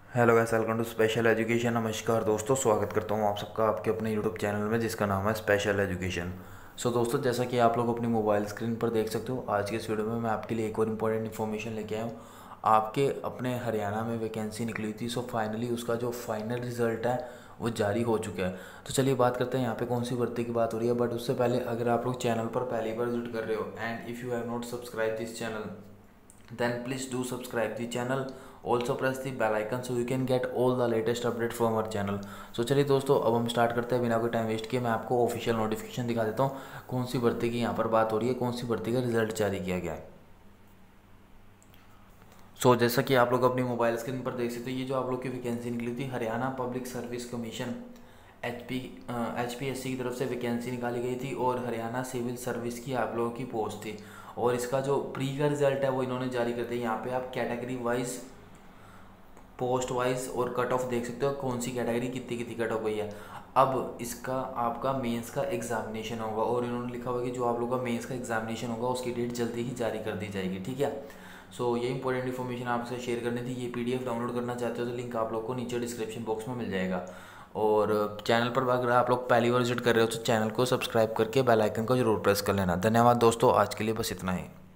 Hello guys, welcome to special education. नमस्कार दोस्तों, स्वागत करता हूँ आप सबका आपके अपने यूट्यूब चैनल में जिसका नाम है स्पेशल एजुकेशन। सो दोस्तों, जैसा कि आप लोग अपनी मोबाइल स्क्रीन पर देख सकते हो, आज के इस वीडियो में मैं आपके लिए एक और इम्पोर्टेंट इन्फॉर्मेशन लेके आया हूँ। आपके अपने हरियाणा में वैकेंसी निकली थी, सो फाइनली उसका जो फाइनल रिजल्ट है वो जारी हो चुका है। तो चलिए बात करते हैं यहाँ पे कौन सी भर्ती की बात हो रही है। बट उससे पहले अगर आप लोग चैनल पर पहली बार विजिट कर रहे हो and if you have not subscribe this channel, then please do subscribe the channel. Also press the bell icon so you can get all the latest update from our channel. So चलिए दोस्तों, अब हम start करते हैं बिना कोई time waste किए। मैं आपको ऑफिशियल नोटिफिकेशन दिखा देता हूँ कौन सी भर्ती की यहाँ पर बात हो रही है, कौन सी भर्ती का रिजल्ट जारी किया गया है। जैसा कि आप लोग अपनी मोबाइल स्क्रीन पर देख सकते हो, ये जो आप लोग की वैकेंसी निकली थी, Haryana public service commission HPSC की तरफ से वैकेंसी निकाली गई थी और हरियाणा सिविल सर्विस की आप लोगों की पोस्ट थी। और इसका जो प्री का रिजल्ट है वो इन्होंने जारी कर दिया। यहाँ पे आप कैटेगरी वाइज, पोस्ट वाइज और कट ऑफ देख सकते हो, कौन सी कैटेगरी कितनी कितनी कट ऑफ गई है। अब इसका आपका मेंस का एग्जामिनेशन होगा और इन्होंने लिखा हुआ है कि जो आप लोग का मेंस का एग्जामिनेशन होगा उसकी डेट जल्दी ही जारी कर दी जाएगी। ठीक है। ये इंपॉर्टेंट इन्फॉर्मेशन आपसे शेयर करनी थी। ये PDF डाउनलोड करना चाहते हो तो लिंक आप लोग को नीचे डिस्क्रिप्शन बॉक्स में मिल जाएगा। और चैनल पर अगर आप लोग पहली बार विजिट कर रहे हो तो चैनल को सब्सक्राइब करके बेल आइकन को जरूर प्रेस कर लेना। धन्यवाद दोस्तों, आज के लिए बस इतना ही।